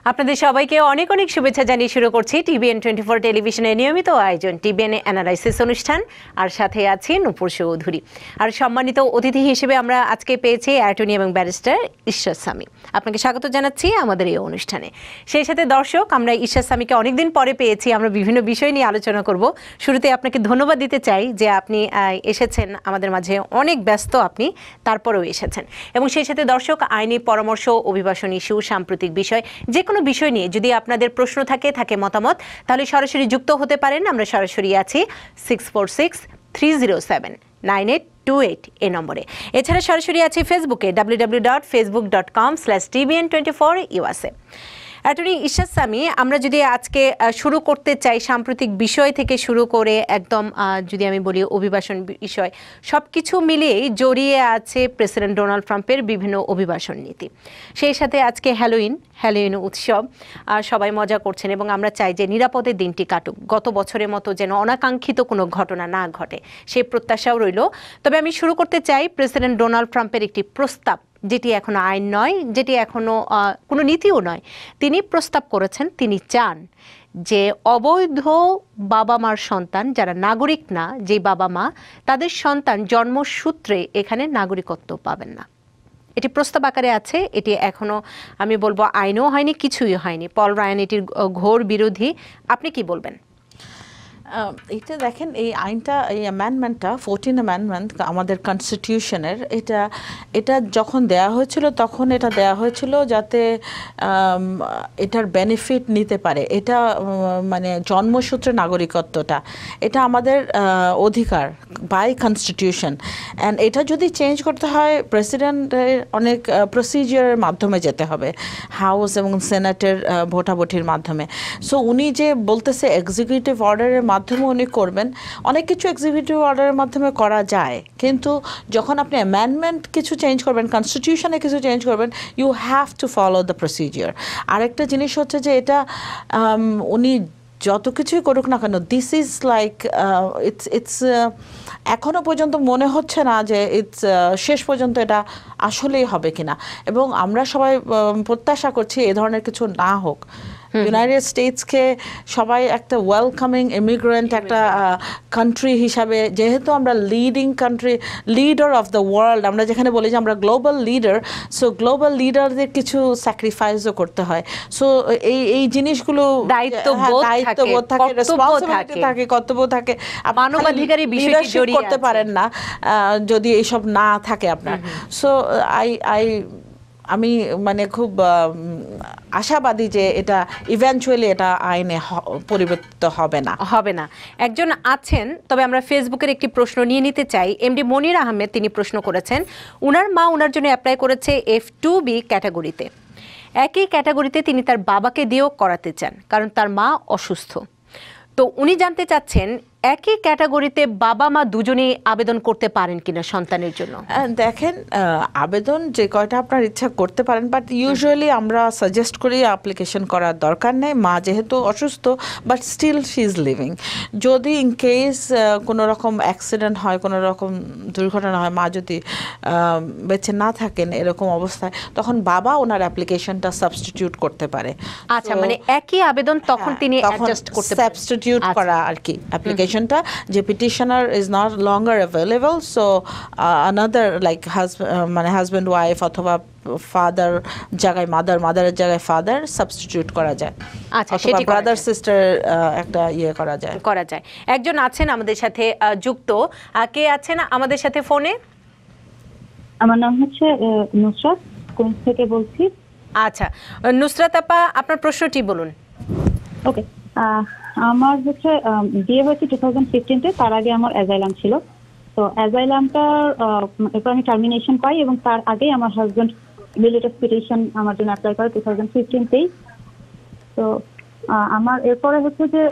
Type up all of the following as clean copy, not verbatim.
আপনাদের সবাইকে অনেক অনেক শুভেচ্ছা জানিয়ে শুরু করছি টিবিএন 24 টেলিভিশনের নিয়মিত আয়োজন টিবিএন অ্যানালাইসিস অনুষ্ঠান। আর সাথে আছি নূপুর চৌধুরী। আর সম্মানিত অতিথি হিসেবে আমরা আজকে পেয়েছি অ্যাটর্নি এবং ব্যারিস্টার ঈশ্বর সামি। আপনাকে স্বাগত জানাচ্ছি আমাদের এই অনুষ্ঠানে। সেই সাথে দর্শক, আমরা ঈশ্বর সামিকে অনেকদিন পরে পেয়েছি, আমরা বিভিন্ন বিষয় নিয়ে আলোচনা করব। শুরুতে আপনাকে ধন্যবাদ দিতে চাই যে আপনি এসেছেন আমাদের মাঝে, অনেক ব্যস্ত আপনি, তারপরেও এসেছেন। এবং সেই সাথে দর্শক, আইনি পরামর্শ, অভিবাসন ইস্যু, সাম্প্রতিক বিষয়, যে কোনো বিষয় নিয়ে যদি আপনাদের প্রশ্ন থাকে মতামত, তাহলে সরাসরি যুক্ত হতে পারেন। আমরা সরাসরি আছি 6463079828 এই নম্বরে। এছাড়া সরাসরি আছি ফেসবুকে www.facebook.com/tbn24USA। অ্যাটর্নি ঈশ্বর সামি, আমরা যদি আজকে শুরু করতে চাই সাম্প্রতিক বিষয় থেকে শুরু করে একদম যদি আমি বলি অভিবাসন বিষয়, সব কিছু মিলিয়েই জড়িয়ে আছে প্রেসিডেন্ট ডোনাল্ড ট্রাম্পের বিভিন্ন অভিবাসন নীতি। সেই সাথে আজকে হ্যালোইন উৎসব, সবাই মজা করছেন এবং আমরা চাই যে নিরাপদে দিনটি কাটুক, গত বছরের মতো যেন অনাকাঙ্ক্ষিত কোনো ঘটনা না ঘটে, সেই প্রত্যাশাও রইল। তবে আমি শুরু করতে চাই প্রেসিডেন্ট ডোনাল্ড ট্রাম্পের একটি প্রস্তাব, যেটি এখনো আইন নয়, যেটি এখনো কোনো নীতিও নয়। তিনি প্রস্তাব করেছেন, তিনি চান যে অবৈধ বাবা মার সন্তান, যারা নাগরিক না, যে বাবা মা, তাদের সন্তান জন্মসূত্রে এখানে নাগরিকত্ব পাবেন না। এটি প্রস্তাব আকারে আছে, এটি এখনো আমি বলবো আইনও হয়নি, কিছুই হয়নি। পল রায়ান এটির ঘোর বিরোধী। আপনি কি বলবেন? এটা দেখেন, এই আইনটা, এই অ্যামেন্ডমেন্টটা 14 অ্যামেন্ডমেন্ট আমাদের কনস্টিটিউশনের, এটা যখন দেয়া হয়েছিল তখন এটা দেয়া হয়েছিল যাতে এটার বেনিফিট নিতে পারে। এটা মানে জন্মসূত্রে নাগরিকত্বটা, এটা আমাদের অধিকার বাই কনস্টিটিউশন। অ্যান্ড এটা যদি চেঞ্জ করতে হয়, প্রেসিডেন্টের অনেক প্রসিজিয়ারের মাধ্যমে যেতে হবে, হাউস এবং সেনেটের ভোটাভুটির মাধ্যমে। সো উনি যে বলতেছে এক্সিকিউটিভ অর্ডারের মাধ্যমে উনি করবেন, অনেক কিছু এক্সিকিউটিভ অর্ডারের মাধ্যমে করা যায়, কিন্তু যখন আপনি অ্যামেন্ডমেন্ট কিছু চেঞ্জ করবেন, কনস্টিটিউশনে কিছু চেঞ্জ করবেন, you have to follow the procedure. আরেকটা জিনিস হচ্ছে যে এটা উনি যত কিছুই করুক না কেন, দিস ইজ লাইক ইটস এখনও পর্যন্ত মনে হচ্ছে না যে শেষ পর্যন্ত এটা আসলেই হবে কিনা। এবং আমরা সবাই প্রত্যাশা করছি এ ধরনের কিছু না হোক। ইউনাইটেড স্টেটসকে সবাই একটা ওয়েলকামিং ইমিগ্রেন্ট একটা কান্ট্রি হিসাবে, যেহেতু আমরা leading country, leader of the world, আমরা যেখানে বলি যে আমরা গ্লোবাল লিডার, সো গ্লোবাল লিডারদের কিছু স্যাক্রিফাইসও করতে হয়। সো এই জিনিসগুলো দায়িত্ববোধ থাকে, রেসপন্সিবিলিটি থাকে, কর্তব্য থাকে। মানবাধিকারের বিষয়টি জড়িয়ে করতে পারেন না যদি এইসব না থাকে আপনার। সো আমি মানে খুব আশাবাদী যে এটা ইভেন্চুয়ালি এটা আইনে পরিবর্তিত হবে না। একজন আছেন, তবে আমরা ফেসবুকের একটি প্রশ্ন নিয়ে নিতে চাই। এমডি মনির আহমেদ, তিনি প্রশ্ন করেছেন, উনার মা উনার জন্য অ্যাপ্লাই করেছে F2B ক্যাটাগরিতে। একই ক্যাটাগরিতে তিনি তার বাবাকে দিয়েও করাতে চান, কারণ তার মা অসুস্থ। তো উনি জানতে চাচ্ছেন একই ক্যাটাগরিতে বাবা মা দুজনেই আবেদন করতে পারেন কিনা সন্তানের জন্য। দেখেন, আবেদন যে কয়টা আপনার ইচ্ছা করতে পারেন, বাট ইউজুয়ালি আমরা সাজেস্ট করি অ্যাপ্লিকেশন করার দরকার নেই। মা যেহেতু অসুস্থ, but still she is living, যদি ইন কেস কোনো রকম অ্যাক্সিডেন্ট হয়, কোনো রকম দুর্ঘটনা হয়, মা যদি বেঁচে না থাকেন এরকম অবস্থায়, তখন বাবা ওনার অ্যাপ্লিকেশনটা সাবস্টিটিউট করতে পারে। আচ্ছা, মানে একই আবেদন তখন তিনি অ্যাডজাস্ট করতে পারেন, সাবস্টিটিউট করা আর কি অ্যাপ্লিকেশন যে petitioner is not longer available, so another like মানে হাজব্যান্ড ওয়াইফ অথবা ফাদার জায়গায় মাদারের জায়গায় ফাদার সাবস্টিটিউট করা যায়। আচ্ছা, সেটি ব্রাদার সিস্টার একটা করা যায়। একজন আছেন আমাদের সাথে যুক্ত, কে আছেন আমাদের সাথে ফোনে? আমার নাম হচ্ছে নুসরাত, কোন থেকে বলছি। আচ্ছা নুসরাত আপা, আপনার প্রশ্নটি বলুন। ওকে, আমার হচ্ছে বিয়ে হয়েছে 2015-তে, তার আগে আমার অ্যাজাইলাম ছিল। তো অ্যাজাইলামটার এরপর আমি টার্মিনেশন পাই, এবং তার আগেই আমার হাজব্যান্ড রিলেটিভ পিটিশন আমার জন্য অ্যাপ্লাই করে 2015-তেই। তো আমার এরপরে হচ্ছে যে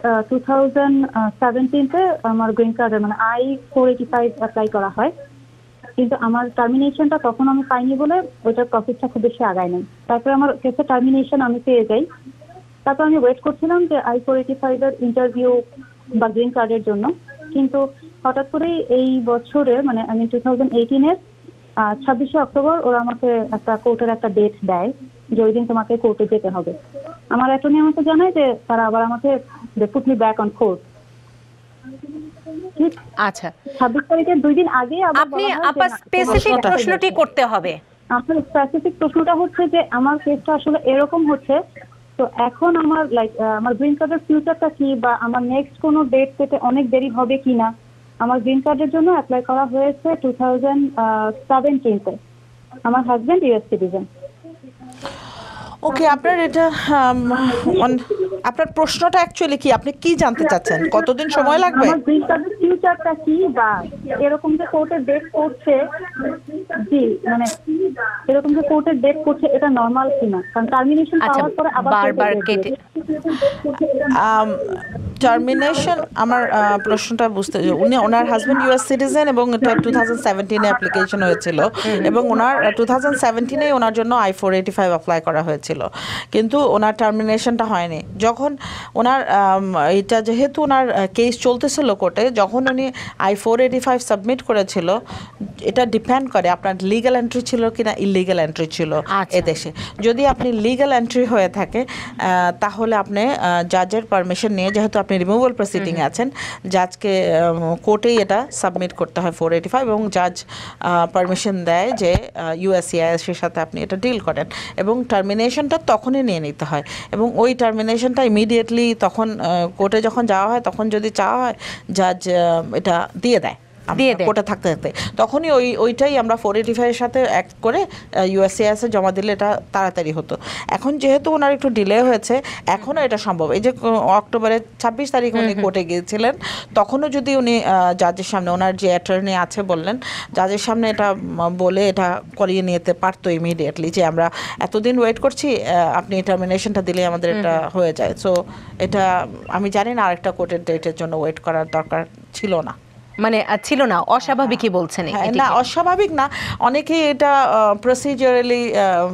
2017-তে আমার গ্রিন কার্ডের মানে I-485 অ্যাপ্লাই করা হয়, কিন্তু আমার টার্মিনেশনটা তখন আমি পাইনি বলে ওইটার প্রসেসটা খুব বেশি আগায় নাই। তারপরে আমার কেসে টার্মিনেশন আমি পেয়ে যাই। তারপর আমি ওয়েট করছিলাম যে I-485 এর ইন্টারভিউ বা গ্রিন কার্ডের জন্য, কিন্তু হঠাৎ করেই এই বছরের মানে 2018-এর 26শে অক্টোবর ওরা আমাকে একটা কোর্টের একটা ডেট দেয় যে ওই দিন তোমাকে কোর্টে যেতে হবে। আমার অ্যাটর্নি আমাকে জানায় যে তারা আবার আমাকে put me back on court. আচ্ছা, 26 তারিখের 2 দিন আগে আবার আপনি বলা হয় যে আপা না, স্পেসিফিক তোমার প্রশ্নটি করতে হবে। আপনার স্পেসিফিক প্রশ্নটা হচ্ছে যে আমার কেসটা আসলে এরকম হচ্ছে, তো এখন আমার আমার গ্রিন কার্ডের ফিউচারটা কি, বা আমার নেক্সট কোনো ডেট পেতে অনেক দেরি হবে কিনা। আমার গ্রিন কার্ডের জন্য অ্যাপ্লাই করা হয়েছে 2017-তে। আমার হাজবেন্ড ইউএস সিটিজেন। ওকে, আপনার এটা আপনার প্রশ্নটা অ্যাকচুয়ালি কি, আপনি কি জানতে চাচ্ছেন, কতদিন সময় লাগবে? আমার গ্রিন কার্ডের ফিউচারটা কি, বা এরকম যে কোর্টের ডেট করছে, জি মানে এরকম যে কোর্টের ডেট করছে এটা নরমাল কিনা, কারণ টার্মিনেশন আচ্ছা, পাওয়ার পরে আবার বারবার কেটে টার্মিনেশন, আমার প্রশ্নটা বুঝতে, ওনার হাজবেন্ড ইউএস সিটিজেন এবং এটা 2017-এ অ্যাপ্লিকেশন হয়েছিল, এবং ওনার 2017-এ ওনার জন্য I-485 অ্যাপ্লাই করা হয়েছিল, কিন্তু ওনার টার্মিনেশনটা হয়নি। যখন ওনার এটা যেহেতু ওনার কেস চলতেছিল কোর্টে, যখন উনি I-485 সাবমিট করেছিল, এটা ডিপেন্ড করে আপনার লিগ্যাল এন্ট্রি ছিল কিনা ইলিগ্যাল এন্ট্রি ছিল এদেশে। যদি আপনি লিগ্যাল এন্ট্রি হয়ে থাকে তাহলে আপনি জাজের পারমিশন নিয়ে, যেহেতু আপনি রিমুভাল প্রসিডিং আছেন, জাজকে কোর্টেই এটা সাবমিট করতে হয় 485, এবং জাজ পারমিশন দেয় যে USCIS এর সাথে আপনি এটা ডিল করেন, এবং টার্মিনেশনটা তখনই নিয়ে নিতে হয়, এবং ওই টার্মিনেশনটা ইমিডিয়েটলি তখন কোর্টে যখন যাওয়া হয়, তখন যদি চাওয়া হয় জাজ এটা দিয়ে দেয় কোর্টে থাকতে থাকতে, তখনই ওইটাই আমরা 485 এর সাথে অ্যাক্ট করে USCIS এ জমা দিলে এটা তাড়াতাড়ি হতো। এখন যেহেতু ওনার একটু ডিলে হয়েছে, এখনও এটা সম্ভব। এই যে অক্টোবরের 26 তারিখ উনি কোর্টে গিয়েছিলেন, তখনও যদি উনি জাজের সামনে, ওনার যে অ্যাটর্নি আছে বললেন, জাজের সামনে এটা বলে এটা করিয়ে নিতে পারতো ইমিডিয়েটলি, যে আমরা এতদিন ওয়েট করছি, আপনি টার্মিনেশনটা দিলে আমাদের এটা হয়ে যায়। সো এটা আমি জানি না আরেকটা কোর্টের ডেটের জন্য ওয়েট করার দরকার ছিল না, মানে ছিল না, অস্বাভাবিকই বলছেন এটিকে? না, অস্বাভাবিক না, অনেকেই এটা প্রসিডিউরালি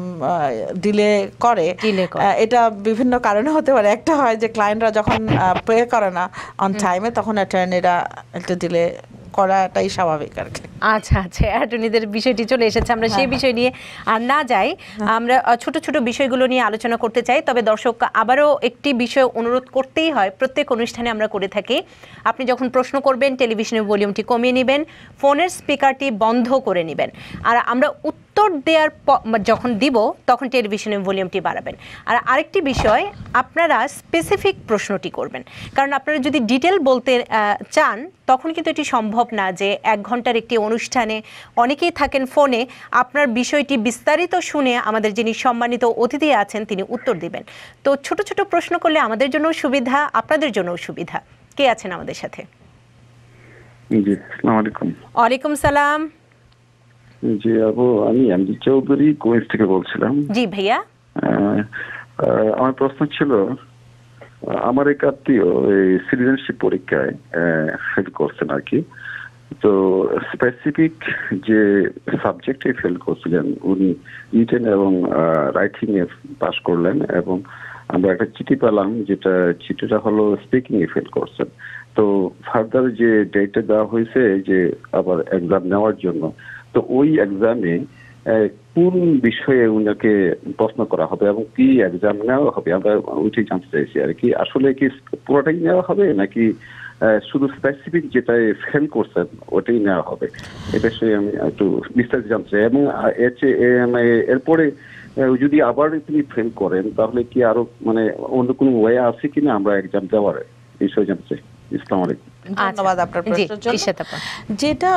ডিলে করে। এটা বিভিন্ন কারণে হতে পারে। একটা হয় যে ক্লায়েন্টরা যখন পে করে না অন টাইমে, তখন অ্যাটর্নিরা একটা ডিলে করাটাই স্বাভাবিক আর কি। আচ্ছা আচ্ছা, অ্যাটর্নিদের বিষয়টি চলে এসেছে, আমরা সেই বিষয় নিয়ে আর না যাই, আমরা ছোট ছোট বিষয়গুলো নিয়ে আলোচনা করতে চাই। তবে দর্শক, আবারও একটি বিষয় অনুরোধ করতেই হয়, প্রত্যেক অনুষ্ঠানে আমরা করে থাকি, আপনি যখন প্রশ্ন করবেন টেলিভিশনের ভলিউমটি কমিয়ে নেবেন, ফোনের স্পিকারটি বন্ধ করে নেবেন, আর আমরা উত্তর দেওয়ার যখন দিব তখন টেলিভিশনের ভলিউমটি বাড়াবেন। আর আরেকটি বিষয়, আপনারা স্পেসিফিক প্রশ্নটি করবেন, কারণ আপনারা যদি ডিটেল বলতে চান তখন কিন্তু এটি সম্ভব না যে 1 ঘন্টার একটি অনুষ্ঠানে অনেকেই থাকেন ফোনে, আপনার বিষয়টি বিস্তারিত শুনে আমাদের যিনি সম্মানিত অতিথি আছেন তিনি উত্তর দিবেন। তো ছোট ছোট প্রশ্ন করলে আমাদের জন্য সুবিধা, আপনাদের জন্য সুবিধা। কে আছেন আমাদের সাথে? জি, আসসালামু আলাইকুম। ওয়ালাইকুম সালাম। জি আপু, আমি এমডি চৌধুরী কুয়েত থেকে বলছিলাম। জি ভাইয়া। আমার প্রশ্ন ছিল, আমার এক আত্মীয় এই সিটিজেনশিপ পরীক্ষায় ফেল করছেন আর কি, তো স্পেসিফিক যে সাবজেক্টে ফেল করছিলেন উনি রিটেন এবং রাইটিং এ পাস করলেন, এবং আমরা একটা চিঠি পেলাম, যেটা চিঠিটা হলো স্পিকিং এ ফেল করছেন। তো ফার্দার যে ডেটটা দেওয়া হয়েছে যে আবার এক্সাম নেওয়ার জন্য, তো ওই এক্সামে কোন বিষয়ে উনাকে প্রশ্ন করা হবে এবং কি এক্সাম নেওয়া হবে, আমরা ওইটাই জানতে চাইছি আর কি। আসলে কি পুরোটাই নেওয়া হবে নাকি শুধু স্পেসিফিক যেটাই ফেল করছেন ওটাই নেওয়া হবে, এ বিষয়ে আমি একটু বিস্তারিত জানতে চাই। এবং এরপরে যদি আবার তিনি ফেল করেন তাহলে কি আরো মানে অন্য কোনো ওয়ে আছে কিনা আমরা এক্সাম দেওয়ার বিষয়ে জানতে চাই। আসসালামু আলাইকুম। ধন্যবাদ আপনার প্রশ্নের জন্য। যেটা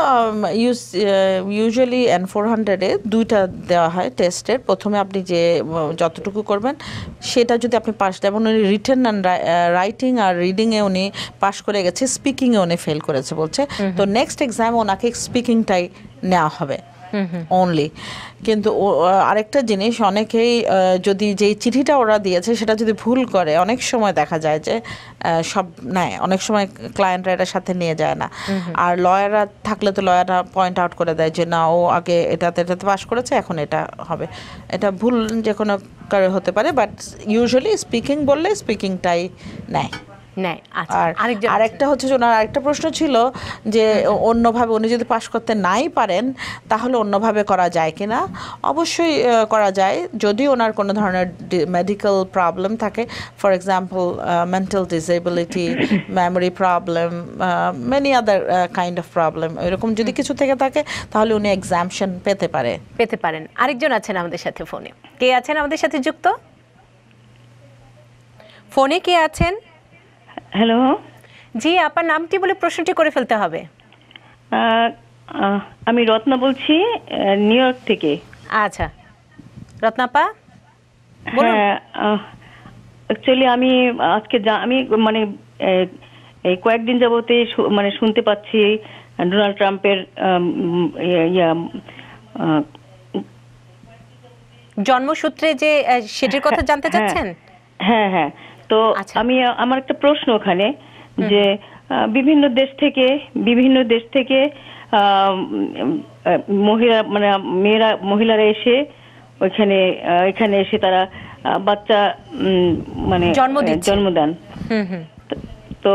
ইউজুয়ালি N400-এ 2টা দেওয়া হয় টেস্টের। প্রথমে আপনি যে যতটুকু করবেন সেটা যদি আপনি পাস দেন, এবং উনি রিটেন অ্যান্ড রাইটিং আর রিডিংয়ে উনি পাস করে গেছে, স্পিকিংয়ে উনি ফেল করেছে বলছে, তো নেক্সট এক্সাম ওনাকে স্পিকিংটাই নেওয়া হবে অনলি। কিন্তু আরেকটা জিনিস, অনেকেই যদি যেই চিঠিটা ওরা দিয়েছে সেটা যদি ভুল করে, অনেক সময় দেখা যায় যে সব নেয়, অনেক সময় ক্লায়েন্টরা এটার সাথে নিয়ে যায় না। আর লয়াররা থাকলে তো লয়াররা পয়েন্ট আউট করে দেয় যে না, ও আগে এটাতে পাস করেছে, এখন এটা হবে। এটা ভুল যে কোনো কারো হতে পারে, বাট ইউজুয়ালি স্পিকিং বললে স্পিকিংটাই নেয়। নেয়। আচ্ছা, আর আরেকজন আরেকটা হচ্ছে যে ওনার আরেকটা প্রশ্ন ছিল যে অন্যভাবে উনি যদি পাশ করতে নাই পারেন তাহলে অন্যভাবে করা যায় কিনা। অবশ্যই করা যায় যদি ওনার কোনো ধরনের মেডিকেল প্রবলেম থাকে, for example mental disability, memory problem, many other kind of problem, এরকম যদি কিছু থেকে থাকে তাহলে উনি এক্সামশন পেতে পারেন। আরেকজন আছেন আমাদের সাথে ফোনে। কে আছেন আমাদের সাথে যুক্ত? ফোনে কে আছেন? হ্যালো, জি, আপনার নামটি বলে প্রশ্নটি করে ফেলতে হবে। আমি রত্না বলছি, নিউ ইয়র্ক থেকে। আচ্ছা, রত্নাপা বলুন। হ্যাঁ, অ্যাকচুয়ালি আমি আজকে আমি মানে এই কয়েকদিন যাবতে মানে শুনতে পাচ্ছি ডোনাল্ড ট্রাম্পের জন্মসূত্রে যে সেটির কথা জানতে চাচ্ছেন? হ্যাঁ হ্যাঁ, তো আচ্ছা। আমার একটা প্রশ্ন ওখানে যে বিভিন্ন দেশ থেকে মহিলারা এসে এখানে এসে তারা বাচ্চা মানে জন্ম দেন। তো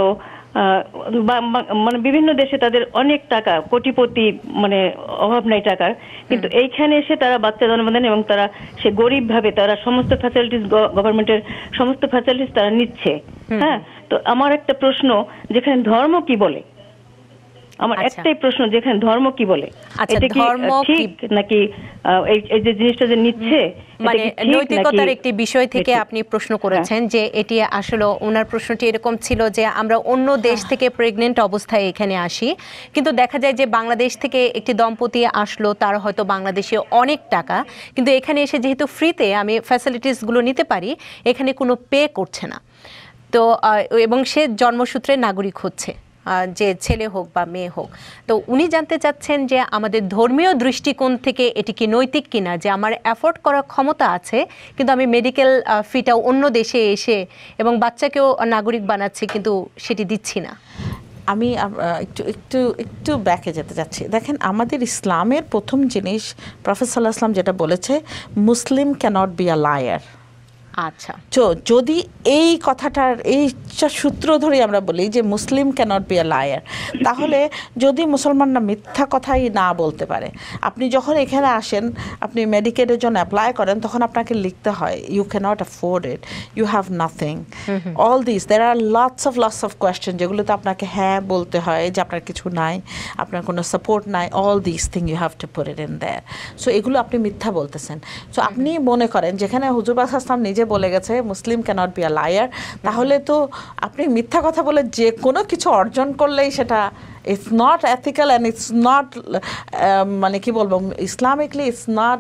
মানে বিভিন্ন দেশে তাদের অনেক টাকা, কোটিপতি, মানে অভাব নাই টাকার, কিন্তু এইখানে এসে তারা বাচ্চা জন্ম দেন এবং তারা সে গরিব ভাবে তারা সমস্ত ফ্যাসিলিটিস, গভর্নমেন্টের সমস্ত ফ্যাসিলিটিস তারা নিচ্ছে। হ্যাঁ, তো আমার একটা প্রশ্ন, যেখানে ধর্ম কি বলে, আমার একটাই প্রশ্ন, যেখানে ধর্ম কি বলে, এটা কি ঠিক নাকি এই যে জিনিসটা যে নিচ্ছে, মানে নৈতিকতার একটি বিষয় থেকে আপনি প্রশ্ন করেছেন যে এটি আসলে ওনার প্রশ্নটি এরকম ছিল যে আমরা অন্য দেশ থেকে প্রেগনেন্ট অবস্থায় এখানে আসি, কিন্তু দেখা যায় যে বাংলাদেশ থেকে একটি দম্পতি আসলো, তার হয়তো বাংলাদেশে অনেক টাকা, কিন্তু এখানে এসে যেহেতু ফ্রিতে আমি ফ্যাসিলিটিসগুলো নিতে পারি, এখানে কোনো পে করছে না, তো এবং সে জন্মসূত্রে নাগরিক হচ্ছে, যে ছেলে হোক বা মেয়ে হোক। তো উনি জানতে চাচ্ছেন যে আমাদের ধর্মীয় দৃষ্টিকোণ থেকে এটি কি নৈতিক কিনা, যে আমার অ্যাফোর্ড করার ক্ষমতা আছে কিন্তু আমি মেডিকেল ফিটাও অন্য দেশে এসে এবং বাচ্চাকেও নাগরিক বানাচ্ছি কিন্তু সেটি দিচ্ছি না। আমি একটু ব্যাকে যেতে চাচ্ছি। দেখেন, আমাদের ইসলামের প্রথম জিনিস প্রফেট সাল্লাল্লাহু আলাইহি ওয়াসাল্লাম যেটা বলেছে, Muslim cannot be a liar. আচ্ছা, যদি এই কথাটার এই সূত্র ধরে আমরা বলি যে Muslim cannot be a liar, তাহলে যদি মুসলমানরা মিথ্যা কথাই না বলতে পারে, আপনি যখন এখানে আসেন, আপনি মেডিকেলের জন্য অ্যাপ্লাই করেন, তখন আপনাকে লিখতে হয় you cannot afford it, you have nothing, all this, there are lots of question যেগুলোতে আপনাকে হ্যাঁ বলতে হয় যে আপনার কিছু নাই, আপনার কোনো সাপোর্ট নাই, all this thing you have to put it in there. So এগুলো আপনি মিথ্যা বলতেছেন। সো আপনি মনে করেন যেখানে হুজুর পাক সাল্লাল্লাহু আলাইহি ওয়াসাল্লাম নিজে বলে গেছে Muslim cannot be a liar, তাহলে তো আপনি মিথ্যা কথা বলে যে কোনো কিছু অর্জন করলেই সেটা it's not ethical and it's not, মানে কি বলবো, ইসলামিকলি ইটস নট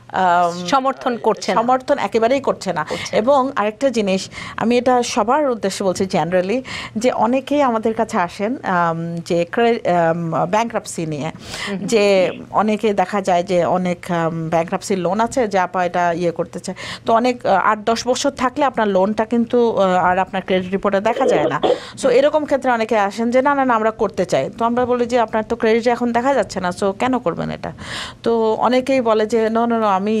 সমর্থন একেবারেই করছে না। এবং আরেকটা জিনিস, আমি এটা সবার উদ্দেশ্যে বলছি জেনারেলি, যে অনেকেই আমাদের কাছে আসেন যে ব্যাংক্রাপসি নিয়ে, যে অনেকে দেখা যায় যে অনেক ব্যাংক্রাপসির লোন আছে যে আপা এটা করতে চায়, তো অনেক 8-10 বছর থাকলে আপনার লোনটা কিন্তু আর আপনার ক্রেডিট রিপোর্টে দেখা যায় না। সো এরকম ক্ষেত্রে অনেকে আসেন যে না আমরা করতে চাই, তো আমরা বলি যে আপনার তো ক্রেডিট এখন দেখা যাচ্ছে না, সো কেন করবেন এটা। তো অনেকেই বলে যে নো আমি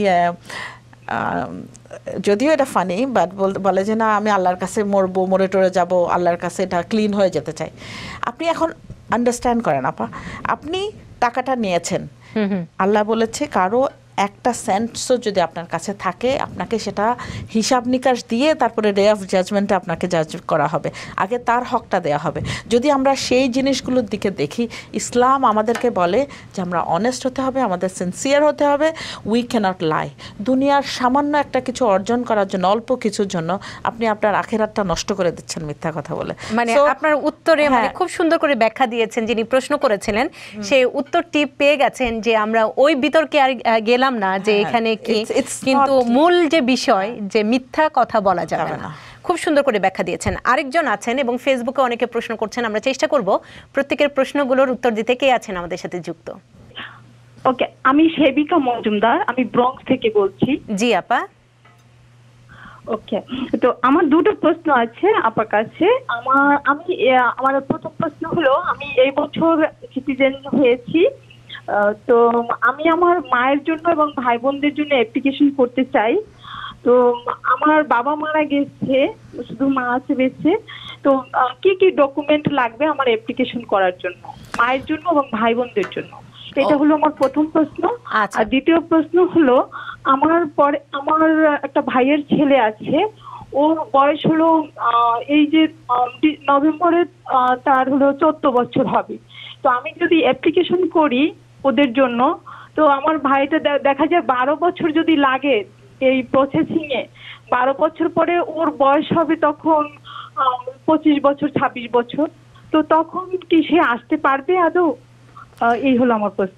যদিও এটা ফানি, বাট বলে যে না আমি আল্লাহর কাছে মরে টরে যাব, আল্লাহর কাছে এটা ক্লিন হয়ে যেতে চাই। আপনি এখন আন্ডারস্ট্যান্ড করেন আপা, আপনি টাকাটা নিয়েছেন, আল্লাহ বলেছে কারো একটা সেন্টসও যদি আপনার কাছে থাকে, আপনাকে সেটা হিসাব নিকাশ দিয়ে তারপরে ডে অফ জাজমেন্টে আপনাকে জাজ করা হবে, আগে তার হকটা দেওয়া হবে। যদি আমরা সেই জিনিসগুলোর দিকে দেখি, ইসলাম আমাদেরকে বলে যে আমরা অনেস্ট হতে হবে, আমাদের সিনসিয়ার হতে হবে, উই ক্যানট লাই। দুনিয়ার সামান্য একটা কিছু অর্জন করার জন্য, অল্প কিছুর জন্য আপনি আপনার আখিরাতটা নষ্ট করে দিচ্ছেন মিথ্যা কথা বলে। মানে আপনার উত্তরে মানে খুব সুন্দর করে ব্যাখ্যা দিয়েছেন, যিনি প্রশ্ন করেছিলেন সেই উত্তরটি পেয়ে গেছেন, যে আমরা ওই বিতর্কে আর গেলাম না যে এখানে কি, কিন্তু মূল যে বিষয় যে মিথ্যা কথা বলা যাবে না। খুব সুন্দর করে ব্যাখ্যা দিয়েছেন। আরেকজন আছেন এবং ফেসবুকে অনেকে প্রশ্ন করছেন, আমরা চেষ্টা করব প্রত্যেকের প্রশ্নগুলোর উত্তর দিতে। কে আছেন আমাদের সাথে যুক্ত? ওকে, আমি সেবিকা মজুমদার, আমি ব্রঙ্কস থেকে বলছি। জি আপা। ওকে, তো আমার দুটো প্রশ্ন আছে আপনার কাছে। আমার প্রথম প্রশ্ন হলো, আমি এই বছর সিটিজেন হয়েছি, তো আমি আমার মায়ের জন্য এবং ভাই বোনদের জন্য অ্যাপ্লিকেশন করতে চাই। তো আমার বাবা মারা গেছে, শুধু মা আছে বেঁচে। তো কি কি ডকুমেন্ট লাগবে আমার অ্যাপ্লিকেশন করার জন্য, মায়ের জন্য এবং ভাই বোনদের জন্য? এটা হলো আমার প্রথম প্রশ্ন। আচ্ছা। আর দ্বিতীয় প্রশ্ন হলো, আমার একটা ভাইয়ের ছেলে আছে, ওর বয়স হলো এই যে নভেম্বরে তার হলো 14 বছর হবে। তো আমি যদি অ্যাপ্লিকেশন করি ওদের জন্য, তো আমার ভাইটা দেখা যায় 12 বছর যদি লাগে এই প্রসেসিং এ, 12 বছর পরে ওর বয়স হবে তখন 25 বছর 26 বছর। তো তখন কি সে আসতে পারবে আদৌ? এই হলো আমার প্রশ্ন।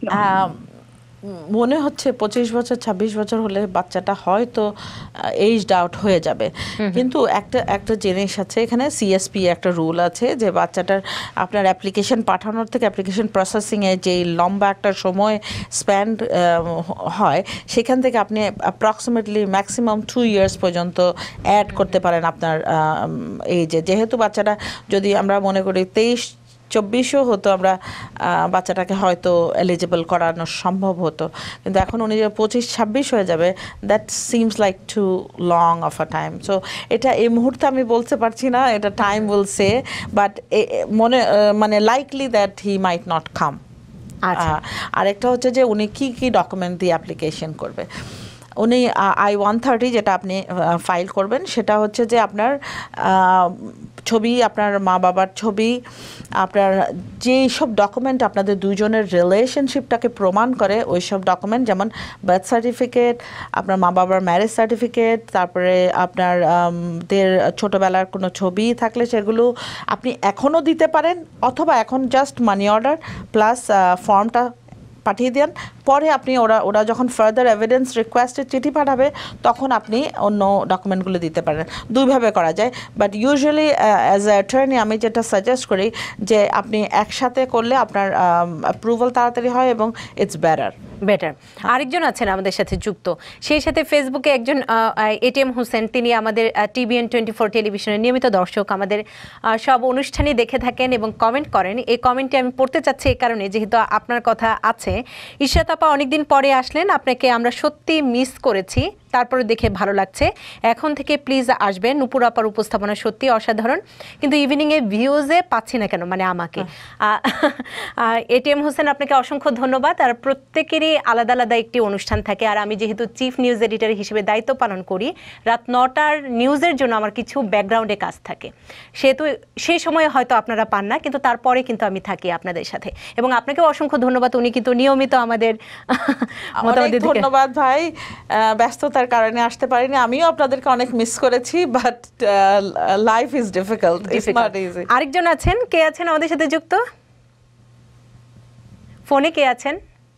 মনে হচ্ছে 25 বছর 26 বছর হলে বাচ্চাটা হয়তো এইজড আউট হয়ে যাবে, কিন্তু একটা জিনিস আছে এখানে, সিএসপি একটা রুল আছে যে বাচ্চাটার আপনার অ্যাপ্লিকেশন পাঠানোর থেকে অ্যাপ্লিকেশন প্রসেসিংয়ে যে লম্বা একটা সময় স্প্যান হয়, সেখান থেকে আপনি অ্যাপ্রক্সিমেটলি ম্যাক্সিমাম 2 ইয়ার্স পর্যন্ত অ্যাড করতে পারেন আপনার এইজে। যেহেতু বাচ্চাটা যদি আমরা মনে করি 23-24 হতো, আমরা বাচ্চাটাকে হয়তো এলিজিবল করানো সম্ভব হতো, কিন্তু এখন উনি যে 25-26 হয়ে যাবে, that seems like too long of a time. So এটা এই মুহূর্তে আমি বলতে পারছি না, এটা টাইম উইল সে, বাট মানে likely that he might not come. আরেকটা হচ্ছে যে উনি কি কি ডকুমেন্ট দিয়ে অ্যাপ্লিকেশন করবে। উনি I-130 যেটা আপনি ফাইল করবেন, সেটা হচ্ছে যে আপনার ছবি, আপনার মা বাবার ছবি, আপনার যেই সব ডকুমেন্ট আপনাদের দুজনের রিলেশনশিপটাকে প্রমাণ করে ওই সব ডকুমেন্ট, যেমন বার্থ সার্টিফিকেট, আপনার মা বাবার ম্যারেজ সার্টিফিকেট, তারপরে আপনার দের ছোটোবেলার কোনো ছবি থাকলে সেগুলো আপনি এখনও দিতে পারেন, অথবা এখন জাস্ট মানি অর্ডার প্লাস ফর্মটা পাঠিয়ে দেন। পরে আপনি ওরা যখন ফার্দার এভিডেন্স রিকোয়েস্টের চিঠি পাঠাবে তখন আপনি অন্য ডকুমেন্টগুলো দিতে পারেন। দুইভাবে করা যায়, but usually as a attorney আমি যেটা সাজেস্ট করি যে আপনি একসাথে করলে আপনার অ্যাপ্রুভাল তাড়াতাড়ি হয় এবং ইটস বেটার। আরেকজন আছেন আমাদের সাথে যুক্ত, সেই সাথে ফেসবুকে একজন এটিএম হোসেন, তিনি আমাদের TVN 24 টেলিভিশনের নিয়মিত দর্শক, আমাদের সব অনুষ্ঠানই দেখে থাকেন এবং কমেন্ট করেন। এই কমেন্টটি আমি পড়তে চাচ্ছি এই কারণে, যেহেতু আপনার কথা আছে। ইশরাত আপা, অনেকদিন পরে আসলেন, আপনাকে আমরা সত্যি মিস করেছি, তারপরে দেখে ভালো লাগছে। এখন থেকে প্লিজ আসবেন, নুপুর আপার উপস্থাপনা সত্যি অসাধারণ, কিন্তু ইভিনিংয়ে ভিউজে পাচ্ছি না কেন, মানে আমাকে। এটিএম হোসেন, আপনাকে অসংখ্য ধন্যবাদ। আর প্রত্যেকেরই আলাদা আলাদা একটি অনুষ্ঠান থাকে, আর আমি যেহেতু চিফ নিউজ এডিটর হিসেবে দায়িত্ব পালন করি, রাত 9টার নিউজের জন্য আমার কিছু ব্যাকগ্রাউন্ডে কাজ থাকে, সেহেতু সেই সময় হয়তো আপনারা পান না, কিন্তু তারপরে কিন্তু আমি থাকি আপনাদের সাথে। এবং আপনাকেও অসংখ্য ধন্যবাদ, উনি কিন্তু নিয়মিত আমাদের ধন্যবাদ ভাই, ব্যস্ততার কারণে আসতে পারিনি, আমিও আপনাদেরকে অনেক মিস করেছি, but life is difficult, it's not easy. আরেকজন আছেন, কে আছেন আমাদের সাথে যুক্ত ফোনে? কে আছেন?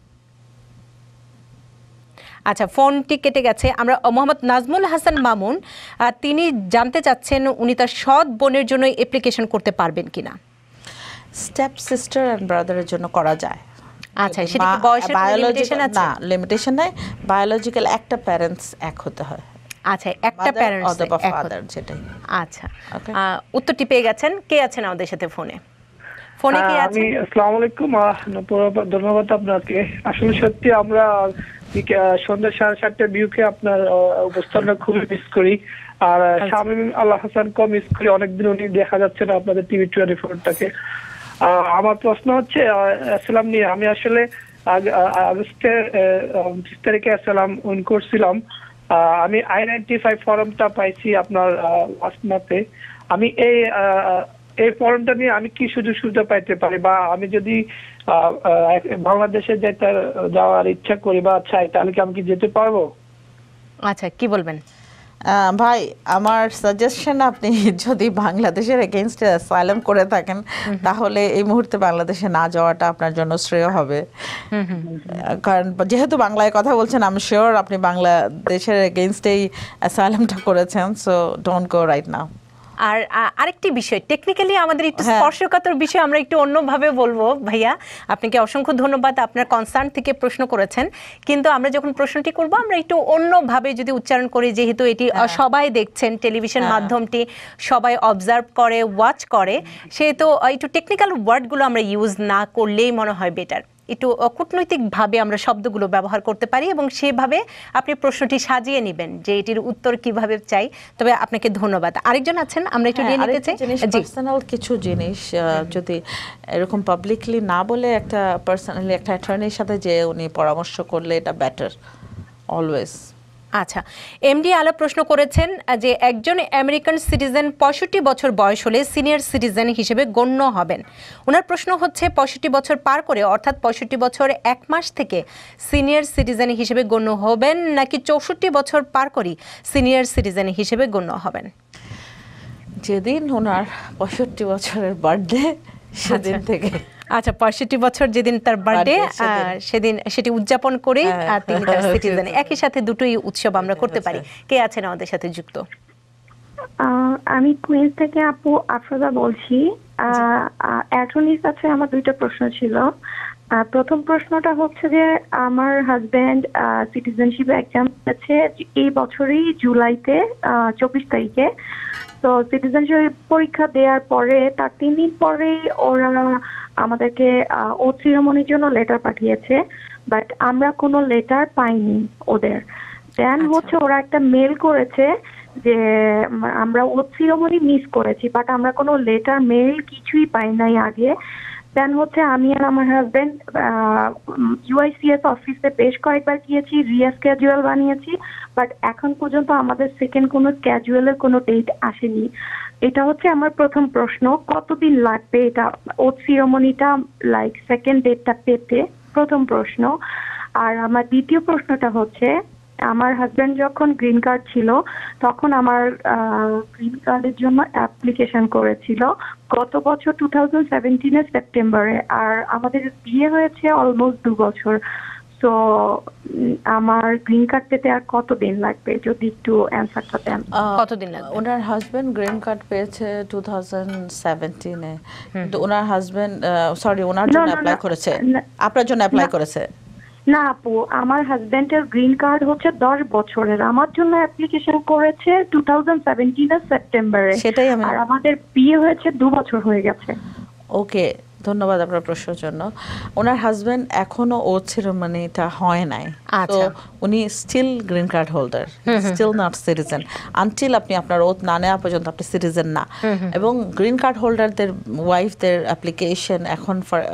আচ্ছা, ফোনটি কেটে গেছে। আমরা মোহাম্মদ নাজমুল হাসান মামুন, তিনি জানতে চাচ্ছেন উনি তার সৎ বোনের জন্য অ্যাপ্লিকেশন করতে পারবেন কিনা। স্টেপ সিস্টার এন্ড ব্রাদারের জন্য করা যায়। আচ্ছা, সেটা কি বয়সের লিমিটেশন আছে? না, লিমিটেশন নাই, বায়োলজিক্যাল একটা প্যারেন্টস এক হতে হয়। আচ্ছা, একটা প্যারেন্টস অথবা ফাদার, যেটাই। আচ্ছা, উত্তরটি পেয়ে গেছেন। কে আছেন আমাদের সাথে ফোনে? কে আছেন? আসসালামু আলাইকুম, ধন্যবাদ আপনাকে। আসলে সত্যি আমরা সন্ধ্যা 7:30 বিউকে আপনার অবস্থানটা খুবই মিস করি, আর শামীম আল হাসানকে মিস করি। অনেকদিন উনি দেখা যাচ্ছে না আপনাদের TV 24টাকে। আমার প্রশ্ন হচ্ছে আসসালাম নিয়ে, আমি আসলে আগস্টের 30 তারিখে আসসালাম উইন করছিলাম। আমি I-95 ফর্মটা পাইছি আপনার লাস্ট মাসে। আমি এই ফর্মটা নিয়ে আমি কি সুযোগ সুবিধা পাইতে পারি, বা আমি যদি বাংলাদেশে যাওয়ার ইচ্ছা করি বা চাই, তাহলে কি আমি কি যেতে পারবো? আচ্ছা, কি বলবেন ভাই? আমার সাজেশন, আপনি যদি বাংলাদেশের এগেইনস্টে অ্যাসাইলাম করে থাকেন, তাহলে এই মুহূর্তে বাংলাদেশে না যাওয়াটা আপনার জন্য শ্রেয় হবে। কারণ যেহেতু বাংলায় কথা বলছেন, আমি শিওর আপনি বাংলাদেশের এগেইনস্টেই অ্যাসাইলামটা করেছেন, so don't go right now. আর আরেকটি বিষয়, টেকনিক্যালি আমাদের একটু স্পর্শকাতর বিষয়, আমরা একটু অন্যভাবে বলবো। ভাইয়া, আপনাকে অসংখ্য ধন্যবাদ, আপনার কনসার্ন থেকে প্রশ্ন করেছেন, কিন্তু আমরা যখন প্রশ্নটি করব আমরা একটু অন্যভাবে যদি উচ্চারণ করি, যেহেতু এটি সবাই দেখছেন, টেলিভিশন মাধ্যমটি সবাই অবজার্ভ করে, ওয়াচ করে, সেহেতু একটু টেকনিক্যাল ওয়ার্ডগুলো আমরা ইউজ না করলেই মনে হয় বেটার। একটু কূটনৈতিকভাবে আমরা শব্দগুলো ব্যবহার করতে পারি এবং সেভাবে আপনি প্রশ্নটি সাজিয়ে নেবেন যে এটির উত্তর কিভাবে চাই। তবে আপনাকে ধন্যবাদ। আরেকজন আছেন, আমরা একটু নিয়ে নিতে চাই। পার্সোনাল কিছু জিনিস যদি এরকম পাবলিকলি না বলে একটা পার্সোনালি একটা অ্যাটর্নির সাথে যে উনি পরামর্শ করলে এটা বেটার অলওয়েজ। আচ্ছা, এমডি আলো প্রশ্ন করেছেন যে একজন আমেরিকান সিটিজেন 65 বছর বয়স হলে সিনিয়র সিটিজেন হিসেবে গণ্য হবেন। ওনার প্রশ্ন হচ্ছে 65 বছর পার করে অর্থাৎ 65 বছর 1 মাস থেকে সিনিয়র সিটিজেন হিসেবে গণ্য হবেন নাকি 64 বছর পার করে সিনিয়র সিটিজেন হিসেবে গণ্য হবেন? যেদিন ওনার 65 বছরের বার্থডে সেদিন থেকে। আচ্ছা, 65 বছর যেদিন তার বার্থডে সেদিন সেটি উদযাপন করে তিনি তার সিটিজেন, একই সাথে দুটোই উৎসব আমরা করতে পারি। কে আছেন আমাদের সাথে যুক্ত? আমি কুইন্স থেকে আপু আফরোজা বলছি। অ্যাটর্নির কাছে আমার দুইটা প্রশ্ন ছিল। প্রথম প্রশ্নটা হচ্ছে যে আমার হাজবেন্ড সিটিজেনশিপ এক্সাম আছে এই বছরই জুলাইতে 24 তারিখে। তো সিটিজেনশিপ পরীক্ষা দেওয়ার পরে তার 3 দিন পরেই ওরা আমাদেরকে ওথ সিরিমনির জন্য লেটার পাঠিয়েছে, বাট আমরা কোনো লেটার পাইনি ওদের। দেন হচ্ছে ওরা একটা মেল করেছে যে আমরা ওথ সিরিমনি মিস করেছি, বাট আমরা কোনো লেটার মেল কিছুই পাই নাই আগে। দেন হচ্ছে আমি আর আমার হাজবেন্ড ইউআইসিএস অফিসে বেশ কয়েকবার গিয়েছি, রিস্কেজুয়াল বানিয়েছি, বাট এখন পর্যন্ত আমাদের সেকেন্ড কোনো ক্যাজুয়ালের কোনো ডেট আসেনি। এটা হচ্ছে আমার প্রথম প্রশ্ন, কতদিন লাগবে এটা ওথ সিরিমনিটা লাইক সেকেন্ড ডেটটা পেতে? প্রথম প্রশ্ন। আর আমার দ্বিতীয় প্রশ্নটা হচ্ছে আমার হাজবেন্ড যখন গ্রিন কার্ড ছিল তখন আমার গ্রিন কার্ডের জন্য অ্যাপ্লিকেশন করেছিল গত বছর 2017 সেপ্টেম্বরে, আর আমাদের বিয়ে হয়েছে অলমোস্ট 2 বছর। তো আমার গ্রিন কার্ড পেতে আর কতদিন লাগবে যদি একটু অ্যান্সারটা দেন। কতদিন লাগবে? ওনার হাজবেন্ড গ্রিন কার্ড পেয়েছে 2017-এ, কিন্তু ওনার হাজবেন্ড ওনার জন্য অ্যাপ্লাই করেছে, আপনার জন্য অ্যাপ্লাই করেছে না আপু, আমার হাজবেন্ডের গ্রিন কার্ড হচ্ছে 10 বছরের, আমার জন্য অ্যাপ্লিকেশন করেছে 2017 সেপ্টেম্বরে, সেটাই আর আমাদের বিয়ে হয়েছে 2 বছর হয়ে গেছে। ওকে, ধন্যবাদ আপনার প্রশ্নের জন্য। ওনার হাজবেন্ড এখনো ওথ সেরেমনিটা হয় নাই, তো উনি still green card holder, still not citizen until আপনি আপনার ওথ না নেওয়া পর্যন্ত আপনি সিটিজেন না। এবং গ্রিন কার্ড হোল্ডারদের ওয়াইফদের অ্যাপ্লিকেশন এখন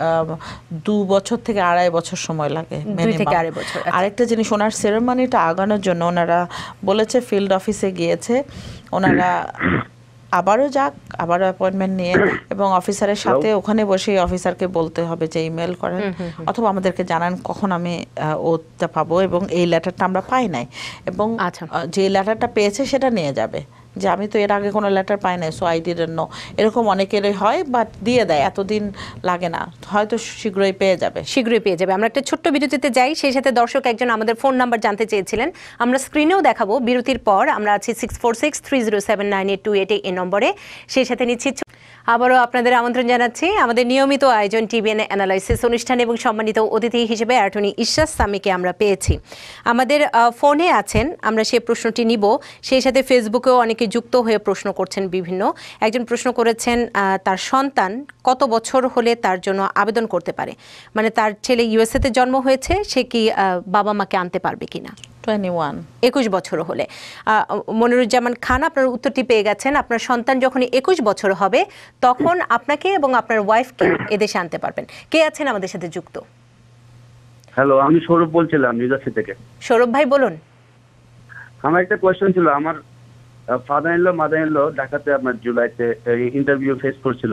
2 বছর থেকে 2.5 বছর সময় লাগে। আরেকটা জিনিস, ওনার সেরেমনিটা আগানোর জন্য ওনারা বলেছে, ফিল্ড অফিসে গিয়েছে, ওনারা আবারও যাক, আবারও অ্যাপয়েন্টমেন্ট নিয়ে এবং অফিসারের সাথে ওখানে বসে অফিসারকে বলতে হবে যে ইমেল করেন অথবা আমাদেরকে জানান কখন আমি ওটা পাবো, এবং এই লেটারটা আমরা পাই নাই, এবং যে লেটারটা পেয়েছে সেটা নিয়ে যাবে যে আমি তো এর আগে কোনো লেটার পাই নাই, সো আই ডিডন্ট নো। এরকম অনেকেরই হয়, বাট দিয়ে দেয়, এতদিন লাগে না, হয়তো শীঘ্রই পেয়ে যাবে। আমরা একটা ছোট্ট বিরতিতে যাই, সেই সাথে দর্শক একজন আমাদের ফোন নাম্বার জানতে চেয়েছিলেন, আমরা স্ক্রিনেও দেখাবো। বিরতির পর আমরা আছি 6463079828 এই নম্বরে, সেই সাথে নিচ্ছি। আবারও আপনাদের আমন্ত্রণ জানাচ্ছি আমাদের নিয়মিত আয়োজন টিভিএন অ্যানালাইসিস অনুষ্ঠান, এবং সম্মানিত অতিথি হিসেবে অ্যাটর্নি ইশরাত সামিকে আমরা পেয়েছি। আমাদের ফোনে আছেন, আমরা সেই প্রশ্নটি নিব। সেই সাথে ফেসবুকেও অনেকে যুক্ত হয়ে প্রশ্ন করছেন বিভিন্ন। একজন প্রশ্ন করেছেন তার সন্তান কত বছর হলে তার জন্য আবেদন করতে পারে, মানে তার ছেলে ইউএসএতে জন্ম হয়েছে, সে কি বাবা মাকে আনতে পারবে কিনা? 21 বছর হলে। মনিরুজ্জামান খান, আপনার উত্তরটি পেয়ে গেছেন। আপনার সন্তান যখন 21 বছর হবে তখন আপনাকে এবং আপনার ওয়াইফকে এদেশে আনতে পারবেন। কে আছেন আমাদের সাথে যুক্ত? হ্যালো, আমি সৌরভ বলছিলাম নিউজার্সি থেকে। সৌরভ ভাই বলুন। আমার একটা কোয়েশ্চেন ছিল, আমার father in law mother in law ঢাকাতে আপনার জুলাইতে ইন্টারভিউ ফেস করছিল,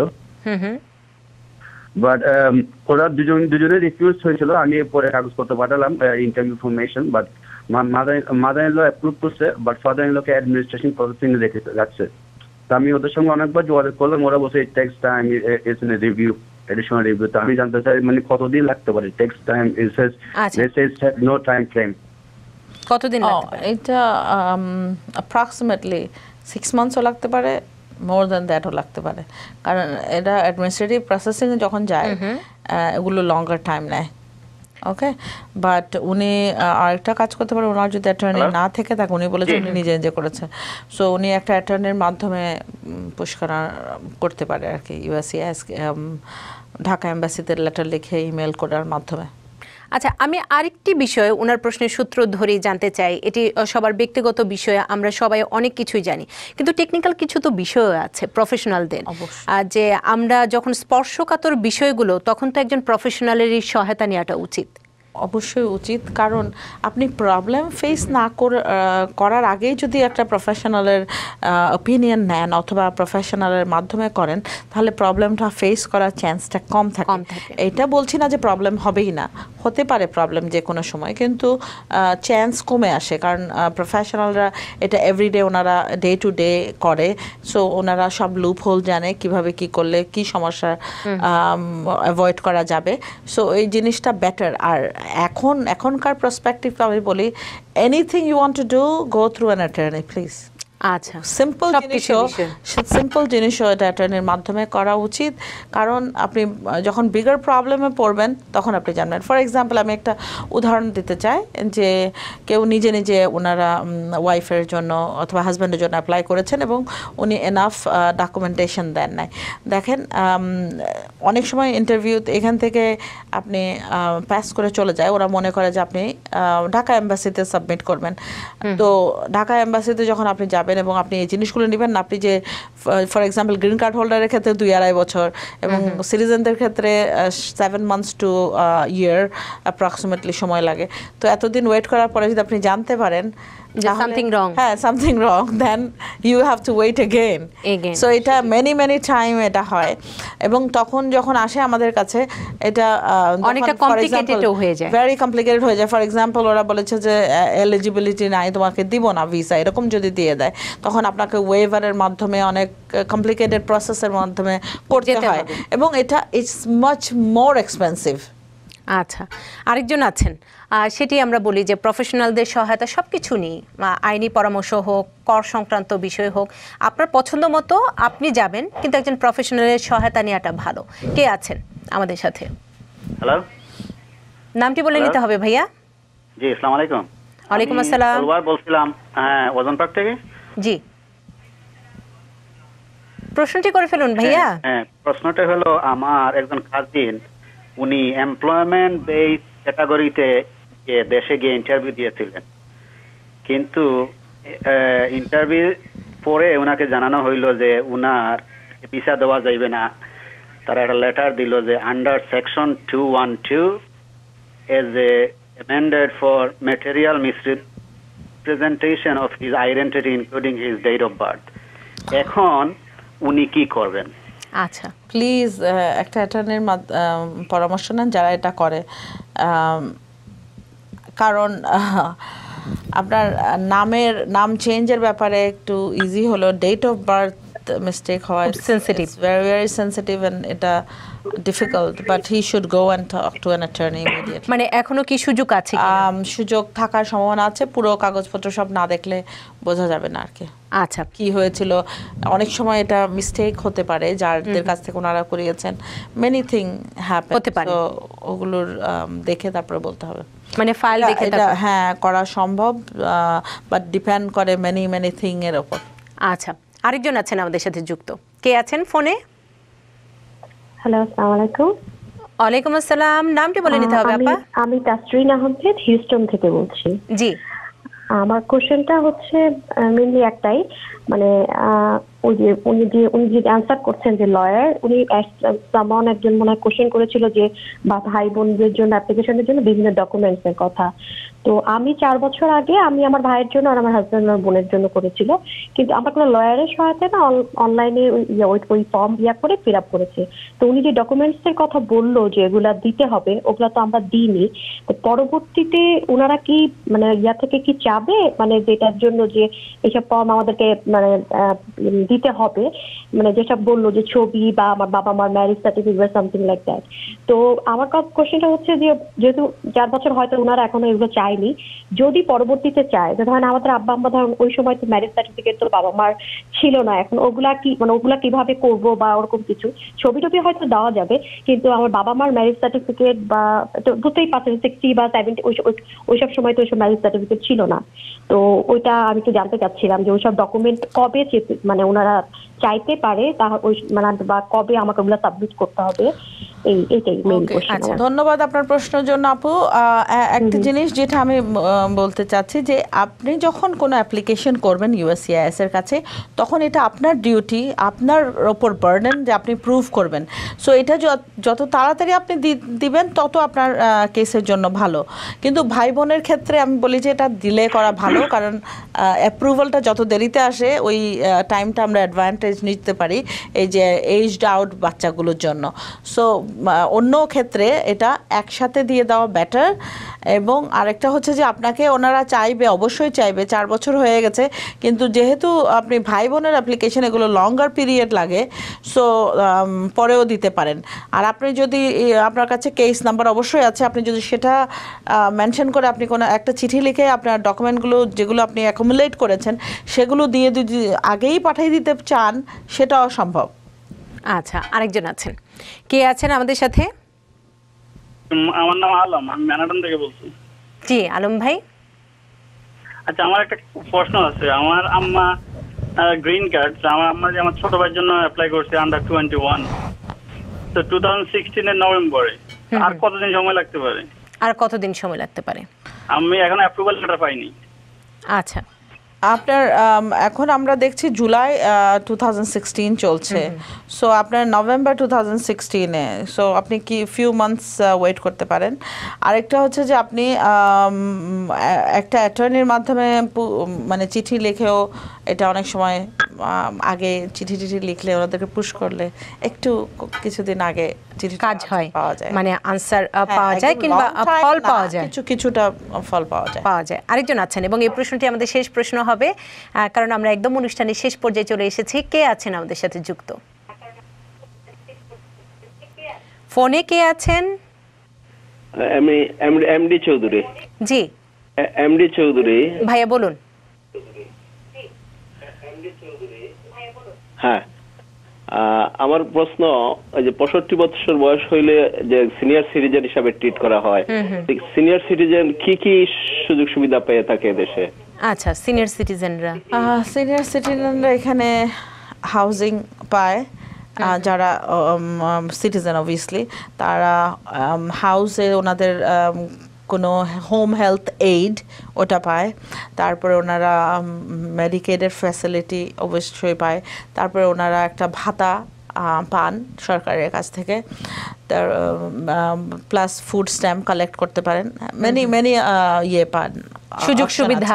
বাট ওরা দুজনে রিফিউজ হয়েছিল। আমি পরে কাগজপত্র পাঠালাম, interview information, but mother in law approve করছে, বাট ফাদার ইন ল কে অ্যাডমিনিস্ট্রেশন প্রসেসিং রেখে রাখছে। তো আমি ওদের সঙ্গে অনেকবার যোগাযোগ করলাম, ওরা বলছে it takes time, it's in review, additional review. তো আমি জানতে চাই মানে কতদিন লাগতে পারে? Takes time is no time frame, কতদিন লাগতে পারে? এটা অ্যাপ্রক্সিমেটলি 6 মান্থসও লাগতে পারে, মোর দ্যান দ্যাটও লাগতে পারে, কারণ এটা অ্যাডমিনিস্ট্রেটিভ প্রসেসিং যখন যায় এগুলো লঙ্গার টাইম নেয়। ওকে, বাট উনি আরেকটা কাজ করতে পারে, ওনার যদি অ্যাটর্নি না থেকে থাকে, উনি বলেছেন উনি নিজে নিজে করেছে, সো উনি একটা অ্যাটর্নির মাধ্যমে পুশ করতে পারে আর কি, ইউএসসিএস ঢাকা এম্বাসিতে লেটার লিখে ইমেল করার মাধ্যমে। আচ্ছা, আমি আরেকটি বিষয় ওনার প্রশ্নের সূত্র ধরেই জানতে চাই। এটি সবার ব্যক্তিগত বিষয়ে, আমরা সবাই অনেক কিছুই জানি, কিন্তু টেকনিক্যাল কিছু তো বিষয় আছে প্রফেশনালদের, যে আমরা যখন স্পর্শকাতর বিষয়গুলো, তখন তো একজন প্রফেশনালেরই সহায়তা নেওয়াটা উচিত। অবশ্যই উচিত, কারণ আপনি প্রবলেম ফেস না করার আগেই যদি একটা প্রফেশনালের ওপিনিয়ন নেন অথবা প্রফেশনালের মাধ্যমে করেন, তাহলে প্রবলেমটা ফেস করার চান্সটা কম থাকে। এটা বলছি না যে প্রবলেম হবেই না, হতে পারে প্রবলেম যে কোনো সময়, কিন্তু চান্স কমে আসে, কারণ প্রফেশনালরা এটা এভরিডে ওনারা ডে টু ডে করে। সো ওনারা সব লুপ হোল জানে, কিভাবে কি করলে কি সমস্যা অ্যাভয়েড করা যাবে। সো এই জিনিসটা বেটার। আর এখনকার পার্সপেক্টিভ আমি বলি, anything you want to do, go through an attorney please. আচ্ছা, সিম্পল জিনিসও এটা অ্যাটর্নির মাধ্যমে করা উচিত, কারণ আপনি যখন বিগার প্রবলেমে পড়বেন তখন আপনি জানবেন। ফর এক্সাম্পল, আমি একটা উদাহরণ দিতে চাই, যে কেউ নিজে নিজে ওনারা ওয়াইফের জন্য অথবা হাজব্যান্ডের জন্য অ্যাপ্লাই করেছেন এবং উনি এনাফ ডকুমেন্টেশন দেন নাই। দেখেন, অনেক সময় ইন্টারভিউতে এখান থেকে আপনি পাস করে চলে যায়, ওরা মনে করে যে আপনি ঢাকা এম্বাসিতে সাবমিট করবেন। তো ঢাকা এম্বাসিতে যখন আপনি যাবেন এবং আপনি এই জিনিসগুলো নেবেন না, আপনি যে ফর এক্সাম্পল গ্রিন কার্ড হোল্ডারের ক্ষেত্রে 2-2.5 বছর এবং সিটিজেনদের ক্ষেত্রে 7 months to year অ্যাপ্রক্সিমেটলি সময় লাগে। তো এতদিন ওয়েট করার পরে যদি আপনি জানতে পারেন something wrong, then you have to wait again. So এটা many time এটা হয়, এবং তখন যখন আসে আমাদের কাছে এটা অনেকটা কমপ্লিকেটেড হয়ে যায়, ভেরি কমপ্লিকেটেড হয়ে যায়। ফর এক্সাম্পল, ওরা বলেছে যে এলিজিবিলিটি নাই, তোমাকে দিব না ভিসা, এরকম যদি দিয়ে দেয়, তখন আপনাকে ওয়েভারের মাধ্যমে অনেক কমপ্লিকেটেড প্রসেসের মাধ্যমে করতে হয়, এবং এটা ইটস মাচ মোর এক্সপেন্সিভ। আচ্ছা, আরেকজন আছেন, সেটি আমরা বলি যে প্রফেশনালদের সহায়তা সব কিছু নিয়ে, আইনি পরামর্শ হোক, কর সংক্রান্ত বিষয় হোক, আপনার পছন্দ মতো আপনি যাবেন, কিন্তু একজন প্রফেশনালের সহায়তা নেওয়াটা ভালো। কে আছেন আমাদের সাথে? হ্যালো, নামটি বলে নিতে হবে ভাইয়া। জি, আসসালামু আলাইকুম। ওয়ালাইকুম আসসালাম। তলওয়ার বলছিলাম, হ্যাঁ, ওজন পার্ক থেকে। জি, প্রশ্নটি করে ফেলুন ভাইয়া। হ্যাঁ, প্রশ্নটা হলো, আমার একজন কাজিন, উনি এমপ্লয়মেন্ট বেস ক্যাটাগরিতে দেশে গিয়ে ইন্টারভিউ দিয়েছিলেন, কিন্তু ইন্টারভিউ পরে ওনাকে জানানো হইল যে উনার ভিসা দেওয়া যাইবে না। তারা একটা লেটার দিল যে under section 212 as a amended for material misrepresentation of his identity including his date of birth. এখন উনি কি করবেন? আচ্ছা, প্লিজ একটা অ্যাটর্নির পরামর্শ নেন যারা এটা করে, কারণ আপনার নাম চেঞ্জের ব্যাপারে একটু ইজি হলো, ডেট অফ বার্থ মিস্টেক হয়, সেনসিটিভ, very sensitive, and এটা difficult, but he should go and talk to an attorney immediately. মানে এখনো কি সুযোগ আছে? সুযোগ থাকার সম্ভাবনা আছে, পুরো কাগজপত্র সব না দেখলে বোঝা যাবে না আর কি। আচ্ছা, কি হয়েছিল, অনেক সময় এটা মিস্টেক হতে পারে, যাদের কাছ থেকে ওনারা করিয়েছেন, মেনি থিং হ্যাপেন, হতে পারে, তো ওগুলোর দেখে তারপরে বলতে হবে। মানে ফাইল দেখে এটা হ্যাঁ করা সম্ভব, বাট ডিপেন্ড করে মেনি থিং এর উপর। আচ্ছা, আরেকজন আছেন আমাদের সাথে যুক্ত, কে আছেন ফোনে? হ্যালো, আসসালামু আলাইকুম। ওয়ালাইকুম আসসালাম, নামটি বলে নিতে হবে আপা। আমি তাসরিন আহমেদ হিউস্টন থেকে বলছি। জি, আমার কোশ্চেনটা হচ্ছে মেইনলি একটাই, মানে উনি যে অ্যান্সার করছেন যে লয়ার, উনি সামন একজন মনে হয় কোশ্চেন করেছিল যে বা ভাই বোনদের জন্য অ্যাপ্লিকেশনের জন্য বিভিন্ন ডকুমেন্টস এর কথা। তো আমি 4 বছর আগে আমি আমার ভাইয়ের জন্য আর আমার হাজবেন্ড আর বোনের জন্য করেছিল, কিন্তু আমার কোনো লয়ারের সহায়তা না, অনলাইনে ওই ফর্ম করে ফিল আপ করেছে। তো উনি যে ডকুমেন্টস এর কথা বললো যে এগুলা দিতে হবে, ওগুলা তো আমরা দিইনি। তো পরবর্তীতে ওনারা কি মানে থেকে কি চাবে, মানে যেটার জন্য যে এইসব ফর্ম আমাদেরকে মানে দিতে হবে, মানে যেসব বললো যে ছবি বা আমার বাবা মার marriage certificate something like that. তো আমার কোশ্চেনটা হচ্ছে যে যেহেতু 4 বছর হয়তো ওনারা এখনো এগুলো চায়নি, যদি পরবর্তীতে চায়, যে ধরেন আমাদের আব্বা আম্মা ধরেন ওই সময় তো ম্যারেজ সার্টিফিকেট তো বাবা মার ছিল না, এখন ওগুলা কি মানে ওগুলা কিভাবে করবো বা ওরকম কিছু ছবি টবি হয়তো দেওয়া যাবে, কিন্তু আমার বাবা মার ম্যারেজ সার্টিফিকেট বা বুঝতেই পারছেন 60 বা 70 ওইসব সময় তো ওইসব ম্যারেজ সার্টিফিকেট ছিল না। তো ওইটা আমি তো জানতে চাচ্ছিলাম যে ওইসব ডকুমেন্ট কবে মানে ওনারা চাইতে পারে, ওই মানে বা কবে আমাকে ওগুলো সাবমিট করতে হবে। এইটাই মেইন কোশ্চেন। ধন্যবাদ আপনার প্রশ্নের জন্য আপু। একটা জিনিস যেটা আমি বলতে চাচ্ছি যে আপনি যখন কোনো অ্যাপ্লিকেশন করবেন ইউএসসিআইএস এর কাছে, তখন এটা আপনার ডিউটি, আপনার ওপর বার্ডেন যে আপনি প্রুভ করবেন। সো এটা যত তাড়াতাড়ি আপনি দিবেন তত আপনার কেসের জন্য ভালো। কিন্তু ভাই বোনের ক্ষেত্রে আমি বলি যে এটা ডিলে করা ভালো, কারণ অ্যাপ্রুভালটা যত দেরিতে আসে ওই টাইমটা আমরা অ্যাডভান্টেজ নিতে পারি এই যে এইজড আউট বাচ্চাগুলোর জন্য। সো অন্য ক্ষেত্রে এটা একসাথে দিয়ে দেওয়া বেটার। এবং আরেকটা হচ্ছে যে আপনাকে ওনারা চাইবে, অবশ্যই চাইবে, 4 বছর হয়ে গেছে, কিন্তু যেহেতু আপনি ভাই বোনের অ্যাপ্লিকেশন এগুলো লঙ্গার পিরিয়ড লাগে, সো পরেও দিতে পারেন। আর আপনি যদি আপনার কাছে কেস নাম্বার অবশ্যই আছে, আপনি যদি সেটা মেনশন করে আপনি কোনো একটা চিঠি লিখে আপনার ডকুমেন্টগুলো যেগুলো আপনি অ্যাকুমুলেট করেছেন সেগুলো দিয়ে যদি আগেই পাঠিয়ে দিতে চান সেটাও সম্ভব। আচ্ছা, আরেকজন আছেন, কে আছেন আমাদের সাথে? আমার নাম আলম, আমি ম্যানাডন থেকে বলছি। জি আলম ভাই। আচ্ছা, আমার একটা প্রশ্ন আছে। আমার আম্মা গ্রিন কার্ড, আমার আম্মা যে আমার ছোট ভাইয়ের জন্য অ্যাপ্লাই করছে আন্ডার 21, তো 2016 এর নভেম্বরে। আর কতদিন সময় লাগতে পারে? আর কতদিন সময় লাগতে পারে? আমি এখন অ্যাপ্রুভাল লেটার পাইনি। আচ্ছা, আপনার এখন আমরা দেখছি জুলাই 2016 চলছে, সো আপনার নভেম্বর 2016-এ, সো আপনি কি ফিউ মান্থস ওয়েট করতে পারেন। আরেকটা হচ্ছে যে আপনি একটা অ্যাটর্নির মাধ্যমে মানে চিঠি লিখেও, এটা অনেক সময় আগে চিঠি লিখলে ওনাদেরকে পুশ করলে একটু কিছুদিন আগে চিঠি কাজ হয়, পাওয়া যায়, মানে আনসার পাওয়া যায় কিংবা ফল পাওয়া যায়, কিছুটা ফল পাওয়া যায়। আরেকজন আছেন এবং এই প্রশ্নটি আমাদের শেষ প্রশ্ন হবে, কারণ আমরা একদম অনুষ্ঠানের শেষ পর্যায়ে চলে এসেছি। কে আছেন আমাদের সাথে যুক্ত? ফোনে কে আছেন? আমি এমডি চৌধুরী। জি এমডি চৌধুরী ভাইয়া বলুন। হ্যাঁ, আমার প্রশ্ন, ওই যে 65 বছর বয়স হইলে যে সিনিয়র সিটিজেন হিসাবে ট্রিট করা হয়, সিনিয়র সিটিজেন কি কি সুযোগ সুবিধা পেয়ে থাকে দেশে? আচ্ছা, সিনিয়র সিটিজেনরা এখানে হাউজিং পায়, যারা সিটিজেন অবভিয়াসলি, তারা হাউসে ওনাদের কোনো হোম হেলথ এইড ওটা পায়, তারপরে ওনারা মেডিকেডের ফ্যাসিলিটি অবশ্যই পায়, তারপরে ওনারা একটা ভাতা পান সরকারের কাছ থেকে, তার প্লাস ফুড স্ট্যাম্প কালেক্ট করতে পারেন, মেনি ইয়ে পান, সুযোগ সুবিধা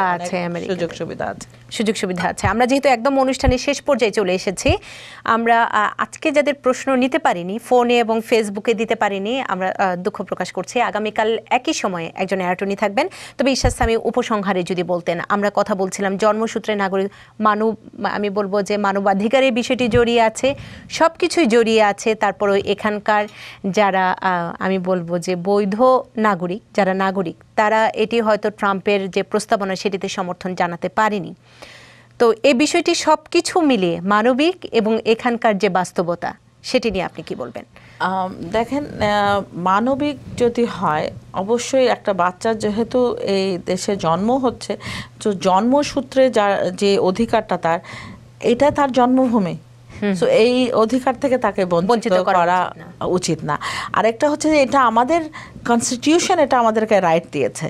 আছে। আমরা যেহেতু একদম অনুষ্ঠানের শেষ পর্যায়ে চলে এসেছি, আমরা আজকে যাদের প্রশ্ন নিতে পারিনি, ফোনে এবং ফেসবুকে দিতে পারিনি, আমরা দুঃখ প্রকাশ করছি। আগামীকাল একই সময়ে একজন অ্যাটর্নি থাকবেন। তবে ঈশা সামি উপসংহারে যদি বলতেন, আমরা কথা বলছিলাম জন্মসূত্রে নাগরিক আমি বলবো যে মানবাধিকারের বিষয়টি জড়িয়ে আছে, সব কিছুই জড়িয়ে আছে। তারপরে এখানকার যারা আমি বলবো যে বৈধ নাগরিক, যারা নাগরিক, তারা এটি হয়তো ট্রাম্পের যে প্রস্তাবনা সেটিতে সমর্থন জানাতে পারেনি। তো এই বিষয়টি সব কিছু মিলিয়ে মানবিক এবং এখানকার যে বাস্তবতা, সেটি নিয়ে আপনি কি বলবেন? দেখেন, মানবিক যদি হয়, অবশ্যই একটা বাচ্চা যেহেতু এই দেশে জন্ম হচ্ছে, তো জন্মসূত্রে যে অধিকারটা তার, এটা তার জন্মভূমি, সো এই অধিকার থেকে তাকে বঞ্চিত করা উচিত না। আরেকটা হচ্ছে যে এটা আমাদের কনস্টিটিউশন, এটা আমাদেরকে রাইট দিয়েছে,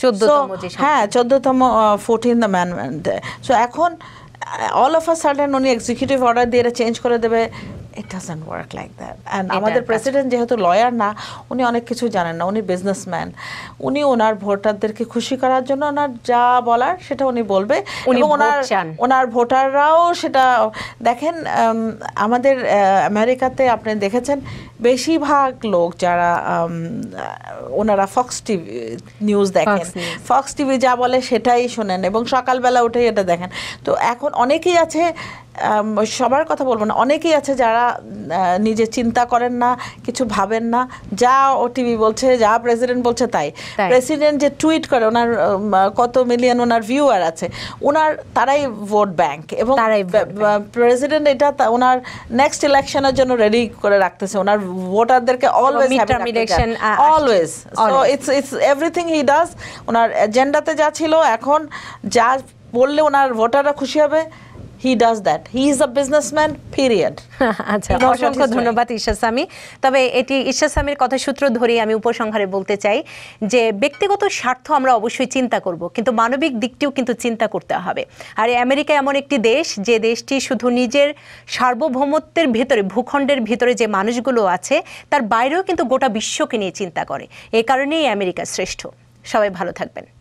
14তম 14th অ্যামেন্ডমেন্ট। সো এখন অল অফ আ সাডেন উনি এক্সিকিউটিভ অর্ডার দিয়ে চেঞ্জ করে দেবে, it doesn't work like that. And আমাদের প্রেসিডেন্ট যেহেতু লয়ার না, উনি অনেক কিছু জানেন না, উনি বিজনেসম্যান, উনি ওনার ভোটারদেরকে খুশি করার জন্য ওনার যা বলার সেটা উনি বলবে, এবং ওনার ভোটাররাও সেটা দেখেন। আমাদের আমেরিকাতে আপনি দেখেছেন বেশিরভাগ লোক যারা ওনারা ফক্স টিভি নিউজ দেখেন, ফক্স টিভি যা বলে সেটাই শোনেন এবং সকালবেলা উঠেই এটা দেখেন। তো এখন অনেকেই আছে, সবার কথা বলবো না, অনেকেই আছে যারা নিজে চিন্তা করেন না, কিছু ভাবেন না, যা ও টিভি বলছে, যা প্রেসিডেন্ট বলছে তাই। প্রেসিডেন্ট যে টুইট করে, ওনার কত মিলিয়ন ওনার ভিউয়ার আছে, তারাই ভোট ব্যাংক, এবং প্রেসিডেন্ট এটা ওনার নেক্সট ইলেকশনের জন্য রেডি করে রাখতেছে, ওনার ভোটারদেরকে always. So it's everything he does, ওনার এজেন্ডাতে যা ছিল, এখন যা বললে ওনার ভোটাররা খুশি হবে, he does that. He is a businessman, period. আচ্ছা, অসংখ্য ধন্যবাদ ঈশা সামি। তবে এটি ঈশা সামির কথা সূত্র ধরেই আমি উপসংহারে বলতে চাই যে ব্যক্তিগত স্বার্থ আমরা অবশ্যই চিন্তা করব, কিন্তু মানবিক দিকটিও কিন্তু চিন্তা করতে হবে। আর আমেরিকা এমন একটি দেশ, যে দেশটি শুধু নিজের সার্বভৌমত্বের ভেতরে, ভূখণ্ডের ভিতরে যে মানুষগুলো আছে তার বাইরেও কিন্তু গোটা বিশ্বকে নিয়ে চিন্তা করে। এই কারণেই আমেরিকা শ্রেষ্ঠ। সবাই ভালো থাকবেন।